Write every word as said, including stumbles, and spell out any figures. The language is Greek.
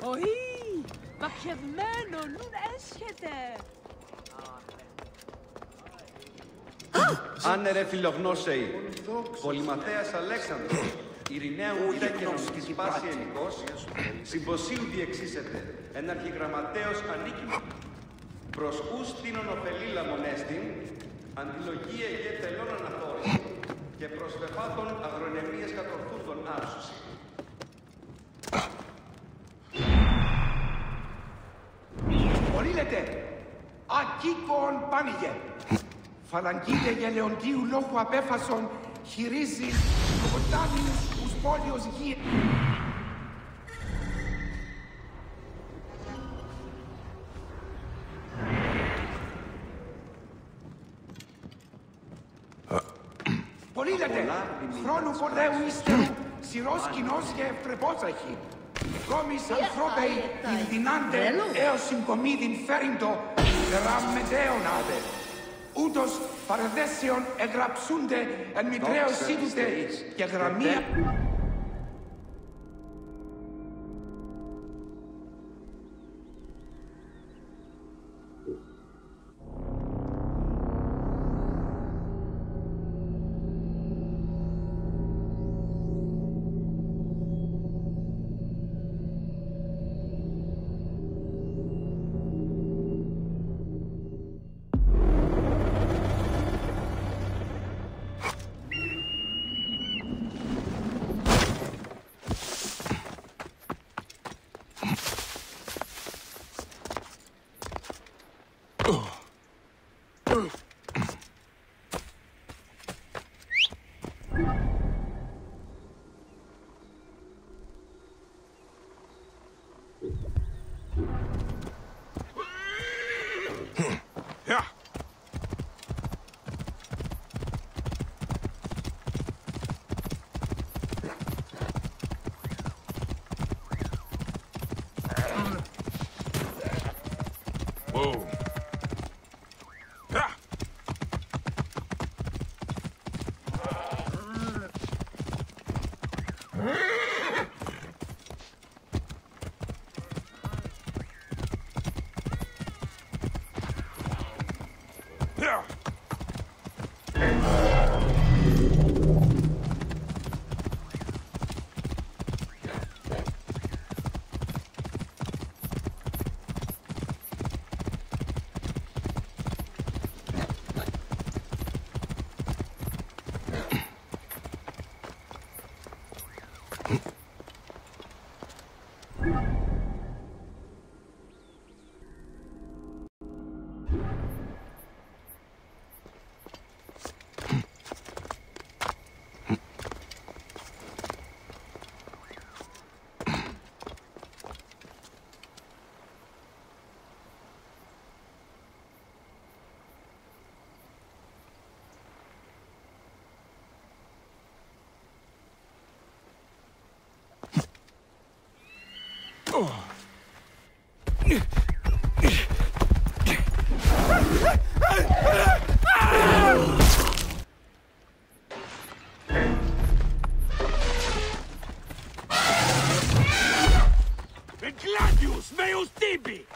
Όχι! Παπιευμένο, νουν έσχεται! Άνερε φιλογνώσεοι, Πολυμαθέας Αλέξανδρος, Ειρηναίου Τέκενος της πάση Ελικός, συμποσίου διεξήσεται, εν αρχιγραμματέως ανίκημα. Προς ους τίνον ωφελή λαμονέστην, αντιλογία γε τελών αναθόρηση, και προς βεφάτων αγρονεμίες κατορθούντων άψουση. Ορίλετε, ακίκον πάνηγε. Φαλαγγείτε για Λεοντίου λόγου απέφασον χειρίζει το ποτάμιους ους πόλιος γη. Πολύλετε, χρόνου πολέμου ύστερου, σειρός κοινός και ευπρεπόσαχη. Κόμις ανθρώπαιοι, υλδυνάντε έως συγκομίδιν φέρυντο, περάμμετέον άδε. Ούτως παρεδέσεων εγραψούνται εν μητραίος σύντουτε και γραμμία. Gladius meus tibi!